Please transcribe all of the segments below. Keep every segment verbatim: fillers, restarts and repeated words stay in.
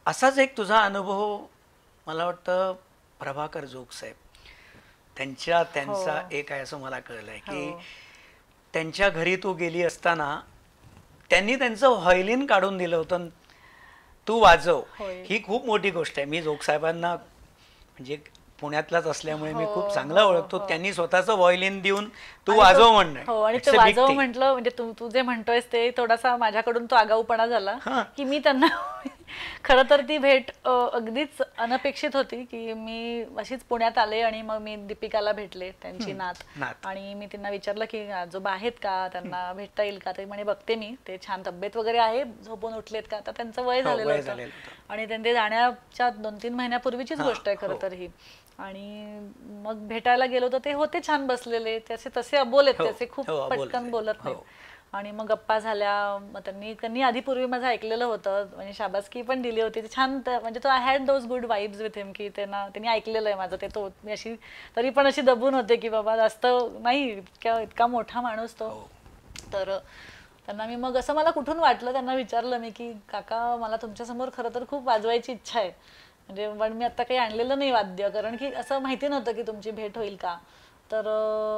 असाच एक तुझा अनुभव मला वाटतं प्रभाकर जोग साहेब त्यांच्या त्यांचा एक आहे असं मला कळलंय की त्यांच्या घरी तू गेली असताना त्यांनी त्यांचं व्हायोलिन काढून दिलं होतं, तू वाजव. ही खूप मोठी गोष्ट आहे. मी जोग साहेबांना म्हणजे पुण्यातलाच असल्यामुळे मी खूप चांगला ओळखतो. त्यांनी स्वतःचं व्हायोलिन देऊन तू वाजव म्हणणं. हो, आणि ते वाजव म्हटलं म्हणजे तू तू जे म्हणतोयस ते थोडासा माझ्याकडून तो आगाऊपणा झाला की मी त्यांना खरं तर ती भेट अगदीच अनपेक्षित होती की मी अशीच पुण्यात आले आणि मग मी दीपिकाला भेटले, त्यांची नात, आणि मी त्यांना विचारलं की आजोबा आहेत का, त्यांना भेटता येईल का. ते म्हणे बघते मी, ते छान तब्येत वगैरे आहे, झोपून उठलेत का, आता त्यांचं वय झालेलं होतं आणि त्यांचे जाण्याच्या दोन तीन महिन्यापूर्वीचीच गोष्ट आहे खरं तर ही. आणि मग भेटायला गेलो तर ते होते छान बसलेले, त्याचे तसे अबोल आहेत, त्याचे खूप पटकन बोलत नाही. आणि मग गप्पा झाल्या. मग त्यांनी त्यांनी आधी पूर्वी माझं ऐकलेलं होतं, म्हणजे शाबासकी पण दिली होती छान, म्हणजे तो I had those good vibes with him, की त्यांना त्यांनी ऐकलेलं आहे माझं ते. तो मी अशी तरी पण अशी दबून होते की बाबा जास्त नाही, इतका इतका मोठा माणूस तो. तर त्यांना मी मग असं मला कुठून वाटलं, त्यांना विचारलं मी की काका मला तुमच्यासमोर खरं तर खूप वाजवायची इच्छा आहे, म्हणजे पण मी आता काही आणलेलं नाही वाद्य, कारण की असं माहिती नव्हतं की तुमची भेट होईल का, तर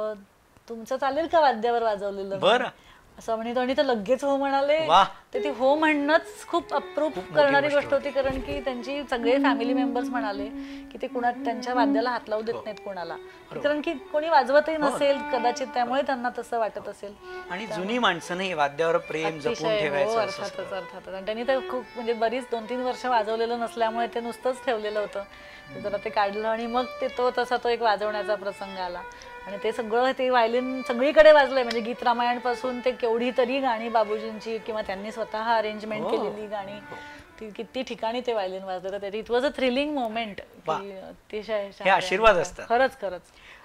तुमचं चालेल का वाद्यावर वाजवलेलं. बरं असं म्हणतो आणि ते लगेच हो म्हणाले. ते हो म्हणणंच खूप अप्रूप करणारी गोष्ट होती, कारण की त्यांची सगळे फॅमिली मेंबर्स म्हणाले की ते कुणा त्यांच्या वाद्याला हात लावू देत नाहीत कोणाला, कारण की कोणी वाजवतही नसेल कदाचित, त्यामुळे त्यांना तसं वाटत असेल. आणि जुनी माणसं वाद्यावर प्रेम जपून ठेवायचं. अर्थातच अर्थातच आणि त्यांनी तर खूप म्हणजे बरीच दोन तीन वर्ष वाजवलेलं नसल्यामुळे ते नुसतंच ठेवलेलं होतं. जरा ते काढलं आणि मग ते तो तसा तो एक वाजवण्याचा प्रसंग आला आणि ते सगळं ते व्हायोलिन सगळीकडे वाजलंय, म्हणजे गीत रामायण पासून ते केवढी तरी गाणी बाबूजींची किंवा त्यांनी स्वतः अरेंजमेंट केलेली गाणी, ती किती ठिकाणी ते व्हायोलिन वाजलं. तर it was a thrilling moment. अतिशय आशीर्वाद असतात खरंच खरंच.